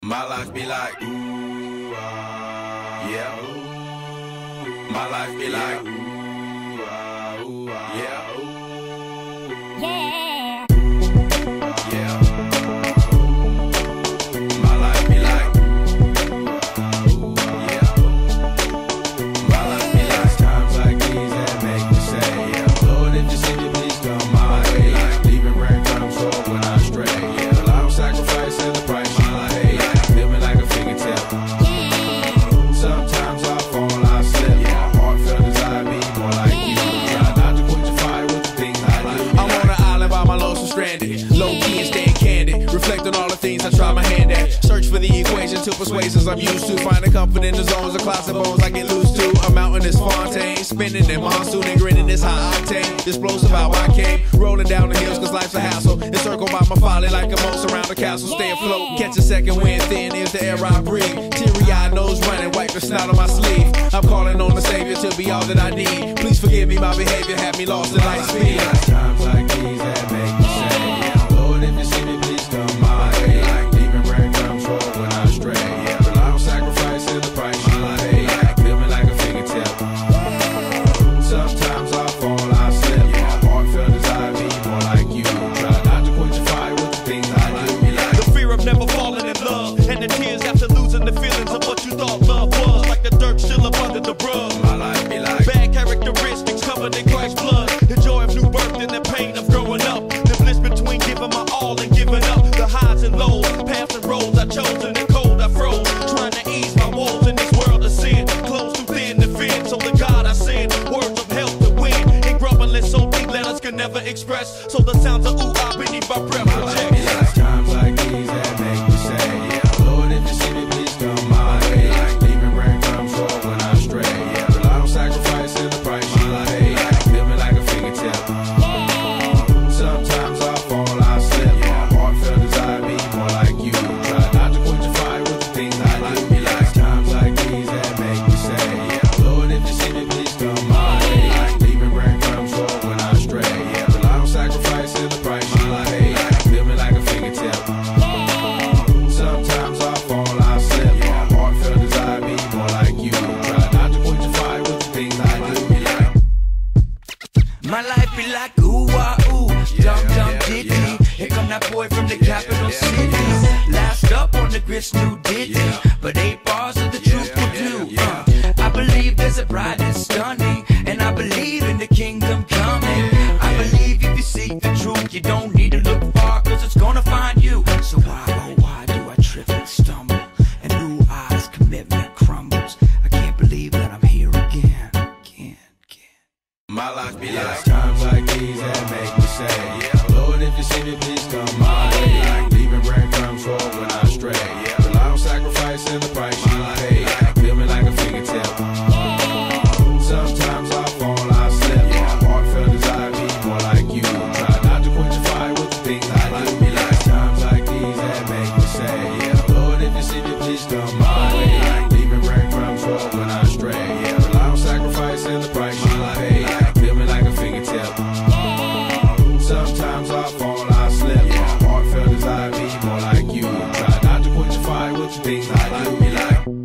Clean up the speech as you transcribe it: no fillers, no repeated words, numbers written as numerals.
My life be like, ooh, yeah, ooh. My life be like, ooh, yeah, ooh. Yeah. Yeah. My life be like, ooh, yeah. My life be like times like these that make me say, yeah. Lord, if you see me, please come my way. Like leaving breadcrumbs for when I stray. Yeah, allow sacrifice and the price you pay. Feel me like a fingertip. Sometimes I fall, I slip. Yeah, heartfelt desire be more like you. Try not to quench your fire with the things I do. I'm on an island by my lonesome stranded. Low key and staying candid. Reflect on all the things I try my hand at. Search for the equation to persuasions I'm used to. Finding comfort in the zones of clouds and bones I get loose to. A mountain is Fontaine. Spinning in monsoon and grinning this high octane. Explosive how I came. Rolling down the hills cause life's a hassle. Encircled by my folly like a moat around the castle. Stay afloat, catch a second wind. Thin is the air I breathe. Teary-eyed nose running, wipe the snot on my sleeve. I'm calling on the Savior to be all that I need. Please forgive me, my behavior had me lost in light speed. Times like these that make me say, yeah. Lord, if you see me, please come my way. Like leaving breadcrumbs for when I stray. Yeah, rely on sacrifice and the price you pay. Feel me like a fingertip. Sometimes I fall, I slip. Yeah, heartfelt desire be more like you. Try not to quench your fire with the things I do. The fear of never falling in love, and the tears after losing the feelings of what you thought love was. Like the dirt still up under the rug. My life be like Bad characteristics covered in Christ's blood. The joy of new birth and the pain of growing up. The bliss between giving my all and giving up. The highs and lows, paths and roads I chose in the cold I froze. Trying to ease my woes in this world of sin. Close too thin to fit, so the God I send. Words of health to win. And grumbling so deep letters can never express. So the sounds of ooh ah beneath my breath project. it's times like these that make me say, yeah. Lord, if you see me, please come my way. Like leaving breadcrumbs for when I stray. Yeah, rely on sacrifice and the price you pay. Feel me like a fingertip. Sometimes I fall, I slip. Yeah, heartfelt desire be more like you. Try not to quench your fire with the things I do. It's times like these that make me say, yeah. Lord, if you see me, please come my way. Like leaving breadcrumbs for when I stray. Yeah, rely on sacrifice and the price you pay. Feel me like a fingertip. Sometimes I fall, I slip. Yeah, heartfelt desire be more like you. Try not to quench your fire with the things I do. My life be like ooh ah ooh, dum dum diddy. Here come that boy from the capital city. Last up on the grits, new ditty. But 8 bars of the truth will do. I believe there's a bride that's stunning, and I believe in the kingdom coming. I believe if you seek the truth, you don't need to look far, cause it's gonna find you. So why, oh why do I trip and stumble? And ooh ah's commitment crumbles. I can't believe that I'm here again. My life be like times like these that make me say, yeah. Lord, if you see me, please come my way. Like leaving breadcrumbs for when I stray. Yeah, rely on sacrifice and the price you pay. Feel me like a fingertip. Sometimes I fall, I slip. Yeah, heartfelt desire be more like you. Try not to quench your fire with the things I do. Times like these that make me say, yeah. Lord, if you see me, please come my way. Like leaving breadcrumbs for when I stray. Yeah, rely on sacrifice and the price you pay. Feel me like a fingertip. Sometimes I fall, I slip. Yeah, heartfelt desire be more like you. Try not to quench your fire with the things I do.